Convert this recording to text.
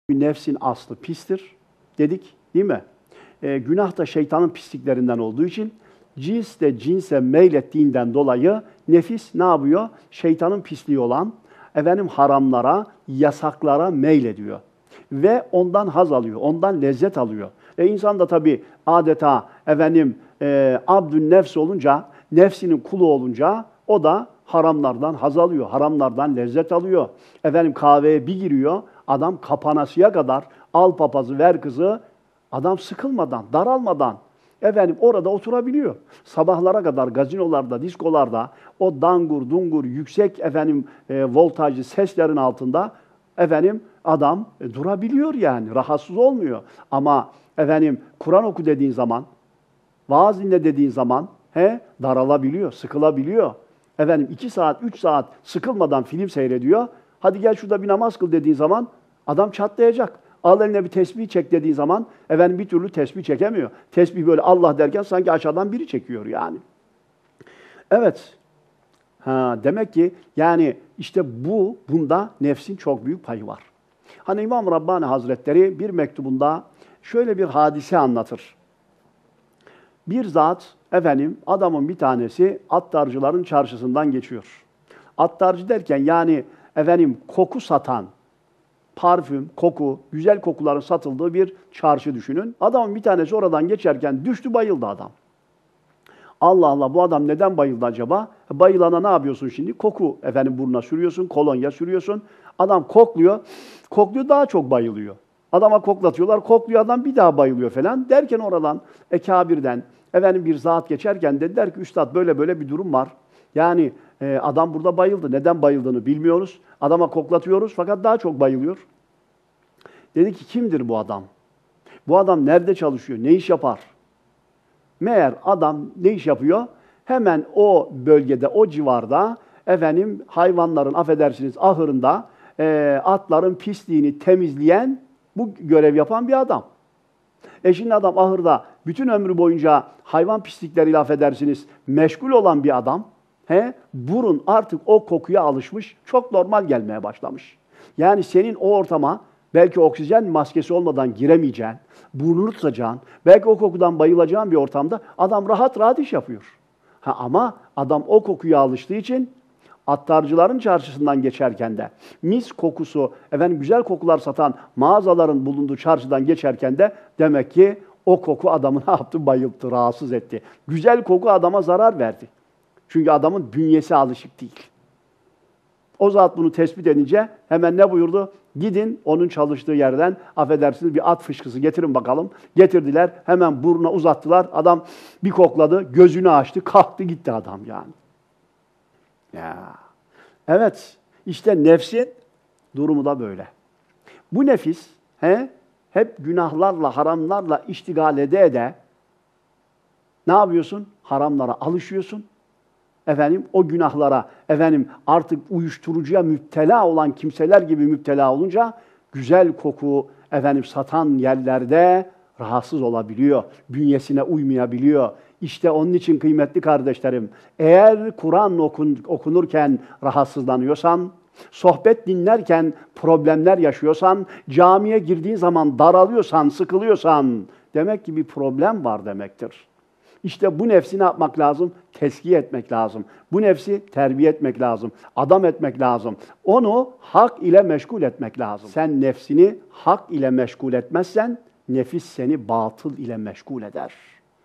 Nefsin aslı pistir dedik, değil mi? Günah da şeytanın pisliklerinden olduğu için cins de cinse meylettiğinden dolayı nefis ne yapıyor? Şeytanın pisliği olan haramlara, yasaklara meylediyor. Ve ondan haz alıyor, ondan lezzet alıyor. İnsan da tabii adeta abdün nefs olunca, nefsinin kulu olunca o da haramlardan haz alıyor, haramlardan lezzet alıyor. Kahveye bir giriyor, adam kapanasıya kadar al papazı ver kızı, adam sıkılmadan, daralmadan orada oturabiliyor. Sabahlara kadar gazinolarda, diskolarda o dangur dungur yüksek voltajlı seslerin altında adam durabiliyor yani, rahatsız olmuyor. Ama Kur'an oku dediğin zaman, vaaz dinle dediğin zaman daralabiliyor, sıkılabiliyor. 2 saat, 3 saat sıkılmadan film seyrediyor. Hadi gel şurada bir namaz kıl dediğin zaman adam çatlayacak. Al eline bir tesbih çek dediği zaman bir türlü tesbih çekemiyor. Tesbih böyle Allah derken sanki aşağıdan biri çekiyor yani. Evet. Demek ki yani işte bunda nefsin çok büyük payı var. İmam Rabbani Hazretleri bir mektubunda şöyle bir hadise anlatır. Bir zat adamın bir tanesi attarcıların çarşısından geçiyor. Attarcı derken yani koku satan, parfüm, koku, güzel kokuların satıldığı bir çarşı düşünün. Adamın bir tanesi oradan geçerken düştü, bayıldı adam. Allah Allah, bu adam neden bayıldı acaba? Bayılana ne yapıyorsun şimdi? Koku burnuna sürüyorsun, kolonya sürüyorsun. Adam kokluyor, daha çok bayılıyor. Adama koklatıyorlar, kokluyor, adam bir daha bayılıyor falan. Derken oradan ekabirden bir zat geçerken dediler ki üstad böyle böyle bir durum var. Yani adam burada bayıldı. Neden bayıldığını bilmiyoruz. Adama koklatıyoruz fakat daha çok bayılıyor. Dedi ki kimdir bu adam? Bu adam nerede çalışıyor? Ne iş yapar? Meğer adam ne iş yapıyor? Hemen o bölgede, o civarda hayvanların ahırında atların pisliğini temizleyen, bu görev yapan bir adam. Şimdi adam ahırda bütün ömrü boyunca hayvan pislikleriyle meşgul olan bir adam. Burun artık o kokuya alışmış, çok normal gelmeye başlamış. Yani senin o ortama belki oksijen maskesi olmadan giremeyeceğin, burnunu tutacağın, belki o kokudan bayılacağın bir ortamda adam rahat rahat iş yapıyor. Ama adam o kokuya alıştığı için attarcıların çarşısından geçerken de mis kokusu, güzel kokular satan mağazaların bulunduğu çarşıdan geçerken de demek ki o koku adamı ne yaptı? Bayılttı, rahatsız etti. Güzel koku adama zarar verdi. Çünkü adamın bünyesi alışık değil. O zat bunu tespit edince hemen ne buyurdu? Gidin onun çalıştığı yerden bir at fışkısı getirin bakalım. Getirdiler, hemen burnuna uzattılar. Adam bir kokladı, gözünü açtı, kalktı gitti adam yani. Ya. Evet, işte nefsin durumu da böyle. Bu nefis hep günahlarla, haramlarla iştigal ede ne yapıyorsun? Haramlara alışıyorsun. O günahlara, artık uyuşturucuya müptela olan kimseler gibi müptela olunca güzel koku, satan yerlerde rahatsız olabiliyor, bünyesine uymayabiliyor. İşte onun için kıymetli kardeşlerim, eğer Kur'an okunurken rahatsızlanıyorsan, sohbet dinlerken problemler yaşıyorsan, camiye girdiğin zaman daralıyorsan, sıkılıyorsan, demek ki bir problem var demektir. İşte bu nefsi ne yapmak lazım? Teskiye etmek lazım. Bu nefsi terbiye etmek lazım. Adam etmek lazım. Onu hak ile meşgul etmek lazım. Sen nefsini hak ile meşgul etmezsen, nefis seni batıl ile meşgul eder.